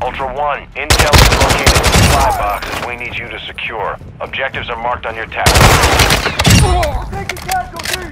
Ultra One, intel is located in supply boxes we need you to secure. Objectives are marked on your tactics. Taking casualties!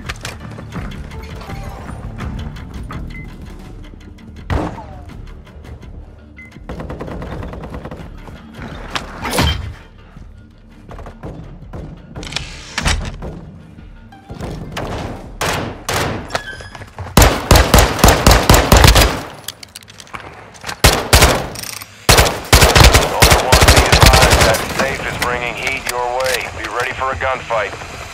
For a gunfight.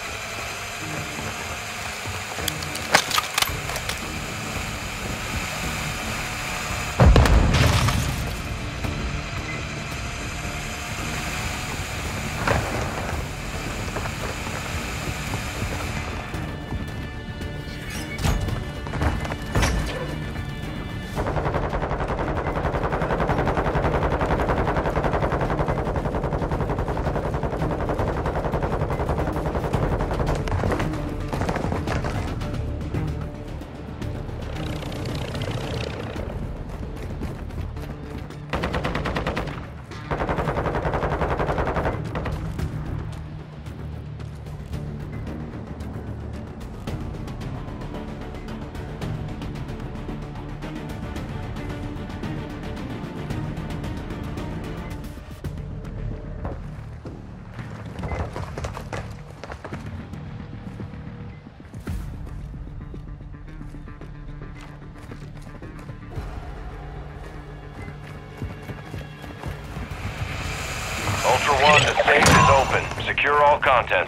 Ultra One, the safe is open. Secure all contents.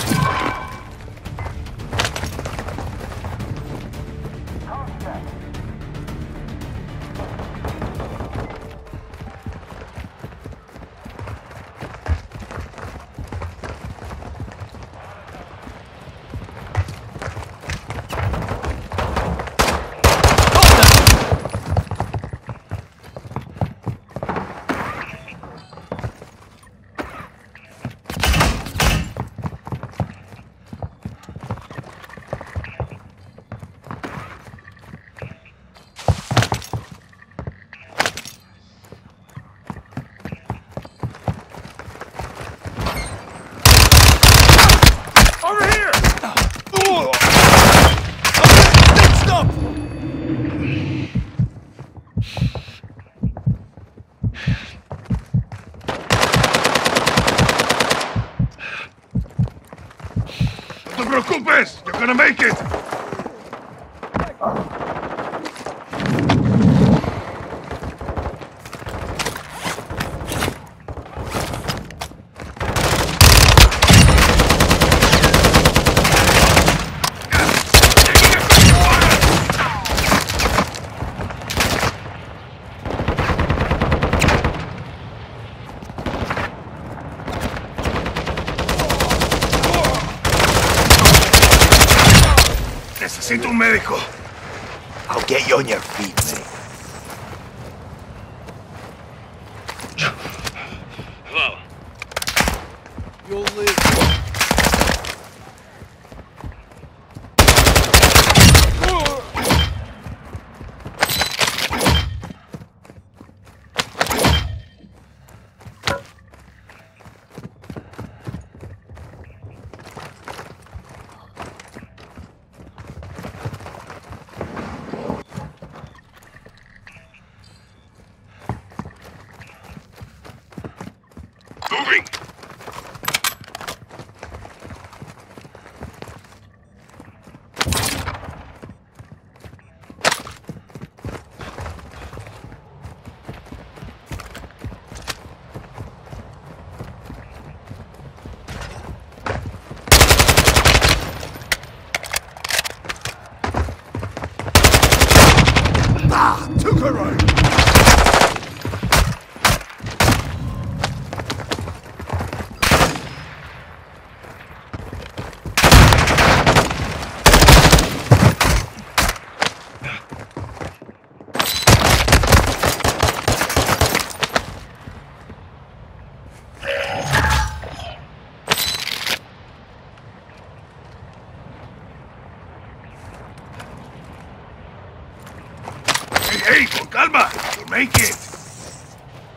No te preocupes! You're gonna make it! Necesito un médico. I'll get you on your feet, mate. Hello. You'll live. Moving! Ah! Took her out! Hey, con calma! You'll make it!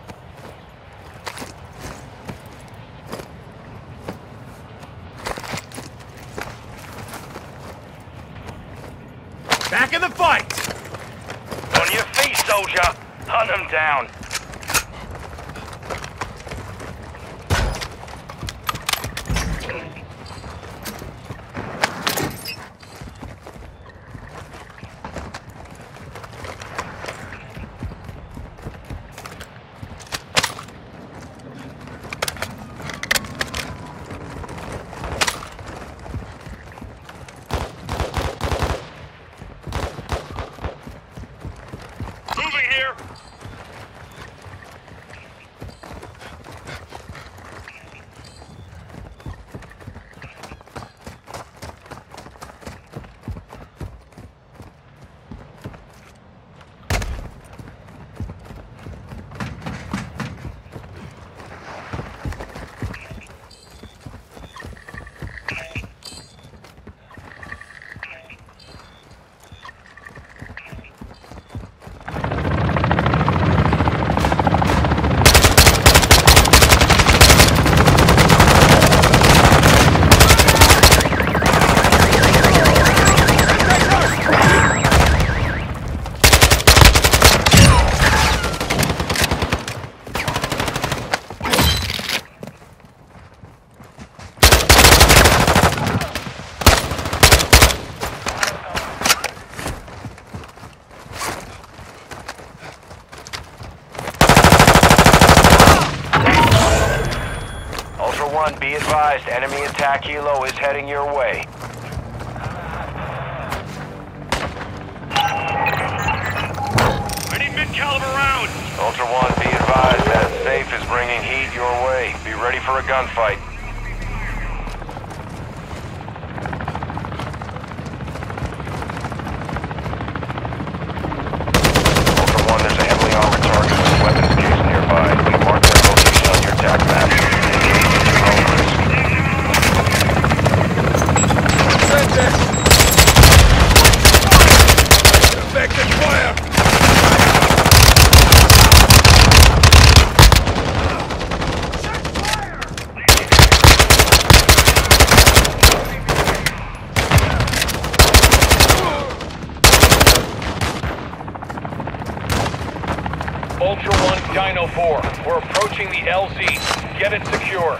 One, be advised, enemy attack helo is heading your way. I need mid-caliber rounds. Ultra One, be advised, that safe is bringing heat your way. Be ready for a gunfight. Ultra One, there's a heavily armored target with a weapons case nearby. We marked that location on your attack map. Engage at your own risk. Send it! Effective fire. Ultra One, Dino 4. We're approaching the LZ. Get it secure.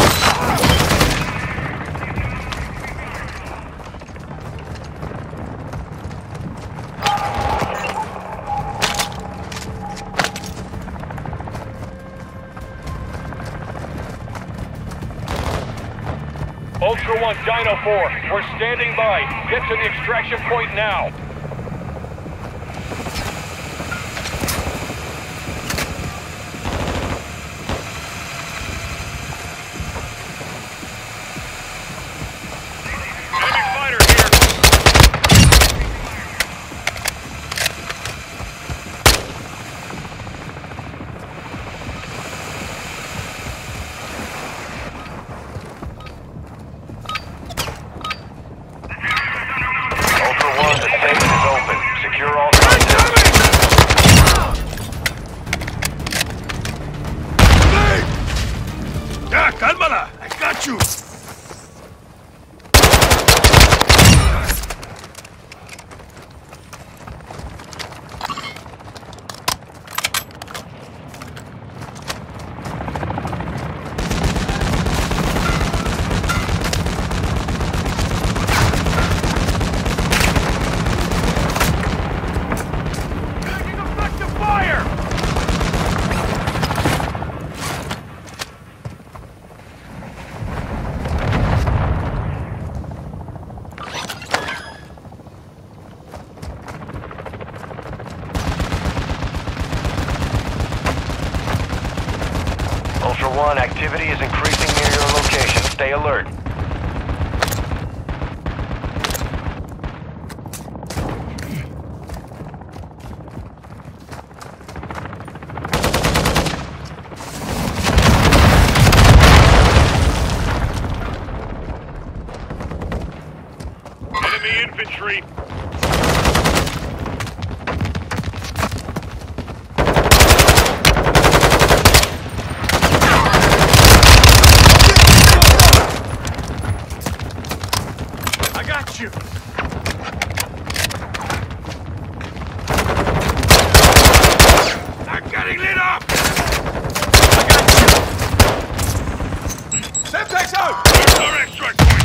Ultra One, Dino 4. We're standing by. Get to the extraction point now. Enemy fighter here. Ultra One, the safe is open. Secure all contents. Yeah, cálmala. I got you. Taking effective fire! Ultra One, activity is increasing near your location. Stay alert. Enemy infantry. I got you. I'm getting lit up. I got you. Semtex out. There's our extract point.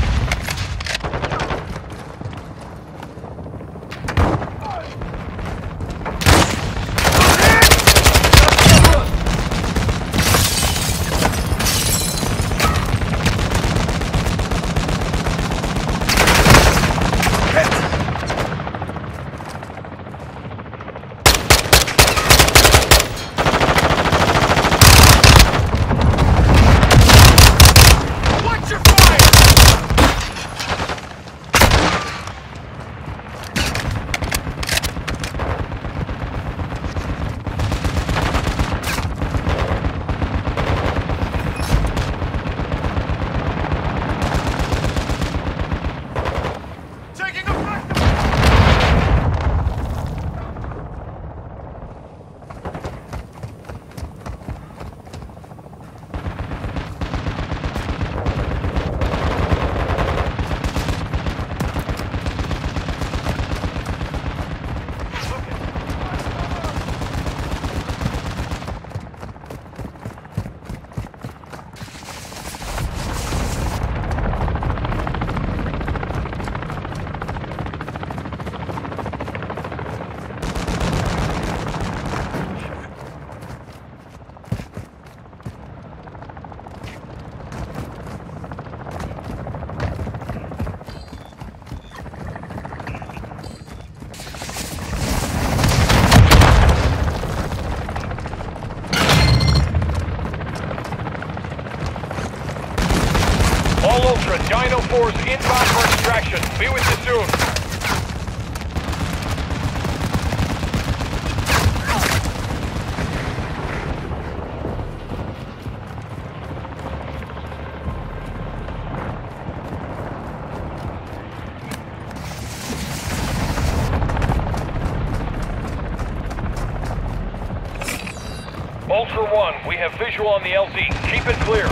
Ultra, Dino 4's inbound for extraction. Be with you soon. Ultra One, we have visual on the LZ. Keep it clear.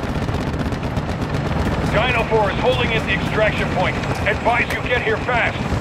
Dino 4 is holding at the extraction point. Advise you get here fast.